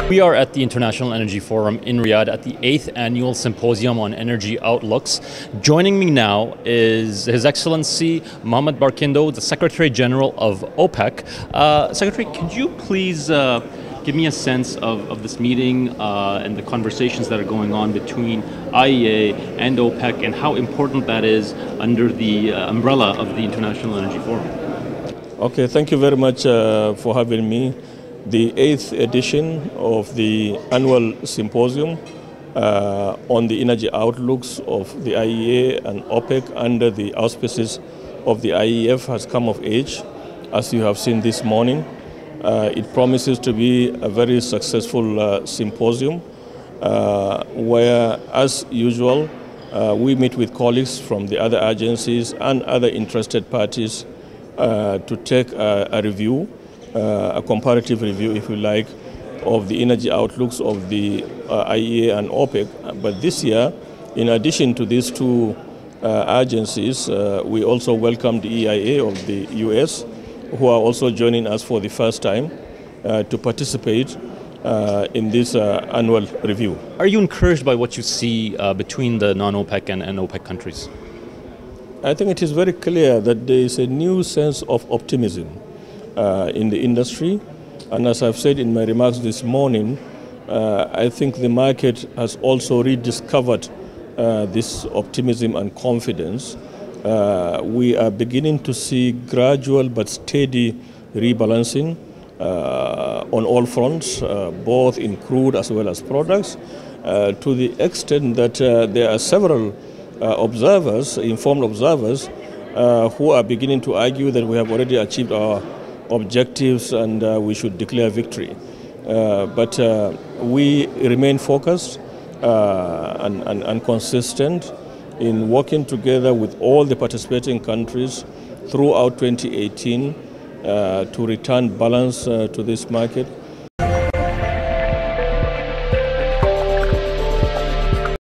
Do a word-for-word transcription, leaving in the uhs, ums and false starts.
We are at the International Energy Forum in Riyadh at the eighth Annual Symposium on Energy Outlooks. Joining me now is His Excellency Mohammed Barkindo, the Secretary General of OPEC. Uh, Secretary, could you please uh, give me a sense of, of this meeting uh, and the conversations that are going on between I E A and OPEC and how important that is under the uh, umbrella of the International Energy Forum? Okay, thank you very much uh, for having me. The eighth edition of the annual symposium uh, on the energy outlooks of the I E A and OPEC under the auspices of the I E F has come of age, as you have seen this morning. Uh, it promises to be a very successful uh, symposium uh, where, as usual, uh, we meet with colleagues from the other agencies and other interested parties uh, to take a, a review, uh, a comparative review, if you like, of the energy outlooks of the uh, I E A and OPEC. But this year, in addition to these two uh, agencies, uh, we also welcome the E I A of the U S, who are also joining us for the first time uh, to participate uh, in this uh, annual review. Are you encouraged by what you see uh, between the non-OPEC and, and OPEC countries? I think it is very clear that there is a new sense of optimism uh, in the industry. And as I've said in my remarks this morning, uh, I think the market has also rediscovered uh, this optimism and confidence. Uh, we are beginning to see gradual but steady rebalancing uh, on all fronts, uh, both in crude as well as products, uh, to the extent that uh, there are several uh, observers, informed observers, uh, who are beginning to argue that we have already achieved our objectives and uh, we should declare victory. Uh, but uh, we remain focused uh, and, and, and consistent in working together with all the participating countries throughout twenty eighteen uh, to return balance uh, to this market.